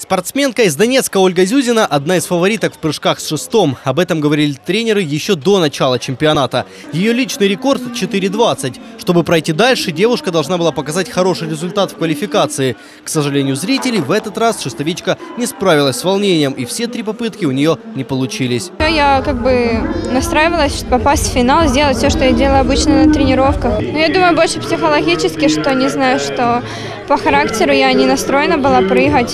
Спортсменка из Донецка Ольга Зюзина – одна из фавориток в прыжках с шестом. Об этом говорили тренеры еще до начала чемпионата. Ее личный рекорд – 4:20. Чтобы пройти дальше, девушка должна была показать хороший результат в квалификации. К сожалению зрителей, в этот раз шестовичка не справилась с волнением, и все 3 попытки у нее не получились. Я настраивалась попасть в финал, сделать все, что я делаю обычно на тренировках. Но я думаю, больше психологически, что не знаю, что по характеру я не настроена была прыгать.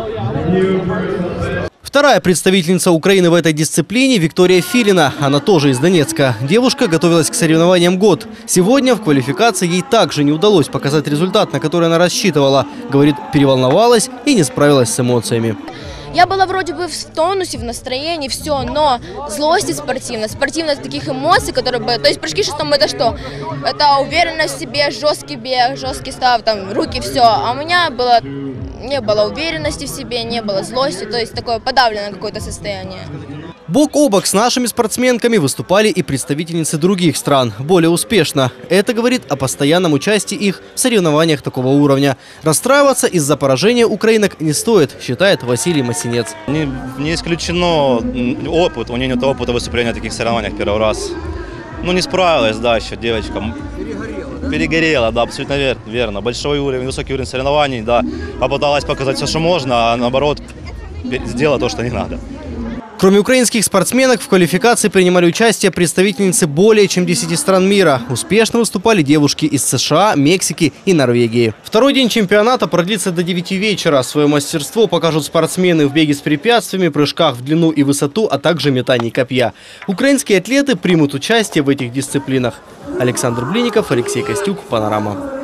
Вторая представительница Украины в этой дисциплине – Виктория Филина. Она тоже из Донецка. Девушка готовилась к соревнованиям год. Сегодня в квалификации ей также не удалось показать результат, на который она рассчитывала. Говорит, переволновалась и не справилась с эмоциями. Я была вроде бы в тонусе, в настроении, все, но злость спортивность таких эмоций, которые бы... То есть прыжки шестом – это что? Это уверенность в себе, жесткий бег, жесткий став, там, руки, все. А у меня не было уверенности в себе, не было злости, то есть такое подавленное какое-то состояние. Бок о бок с нашими спортсменками выступали и представительницы других стран. Более успешно. Это говорит о постоянном участии их в соревнованиях такого уровня. Расстраиваться из-за поражения украинок не стоит, считает Василий Масинец. Не исключено опыт. У нее нет опыта выступления в таких соревнованиях первый раз. Не справилась, да, еще девочка. Перегорела, да, абсолютно верно. Большой уровень, высокий уровень соревнований, да. Попыталась показать все, что можно, а наоборот сделала то, что не надо. Кроме украинских спортсменок, в квалификации принимали участие представительницы более чем 10 стран мира. Успешно выступали девушки из США, Мексики и Норвегии. Второй день чемпионата продлится до 9 вечера. Свое мастерство покажут спортсмены в беге с препятствиями, прыжках в длину и высоту, а также метании копья. Украинские атлеты примут участие в этих дисциплинах. Александр Блинников, Алексей Костюк, Панорама.